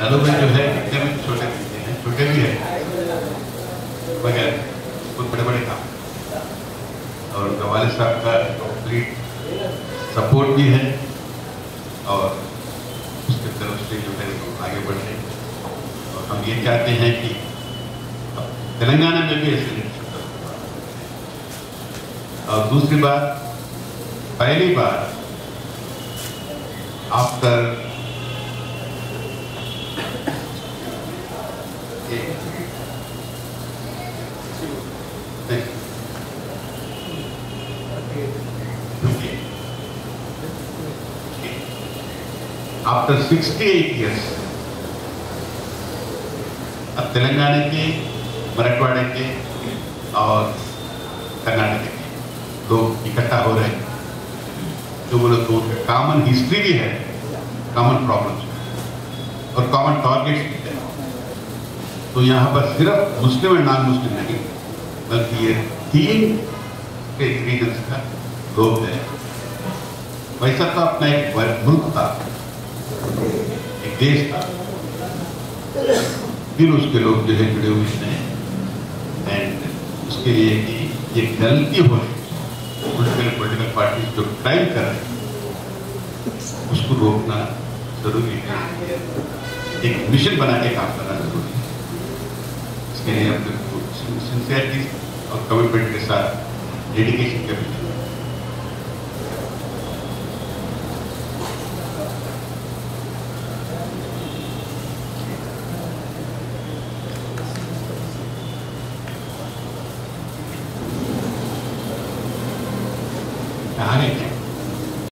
Development जो है दिखने में छोटे दिखते हैं, छोटे भी है मगर बहुत बड़े बड़े काम, और गवाले साहब का कंप्लीट सपोर्ट भी है और उसके तरफ से जो है आगे बढ़ रहे हैं। और हम ये चाहते हैं कि तेलंगाना में भी ऐसे लीडरशिप। और दूसरी बात, पहली बार आफ्टर आफ्टर 68 years अब तेलंगाना के, मराठवाड़ा के और कर्नाटक के लोग इकट्ठा हो रहे हैं। जो बोले तो कॉमन हिस्ट्री भी है, कॉमन प्रॉब्लम्स और कॉमन टारगेट्स भी है। तो यहाँ पर सिर्फ मुस्लिम और नॉन मुस्लिम नहीं, बल्कि ये 3 के रीजन्स का लोग है। वैसा तो अपना एक मुल्क था, एक देश था, फिर उसके लोग जो है जुड़े हुए हैं। एंड उसके लिए कि ये गलती हो रही, पॉलिटिकल पार्टी जो क्राइम कर रहे हैं उसको रोकना जरूरी है। एक मिशन बना के काम करना जरूरी है। इसके लिए अपने सिंसियरिटी और कमिटमेंट के साथ डेडिकेशन के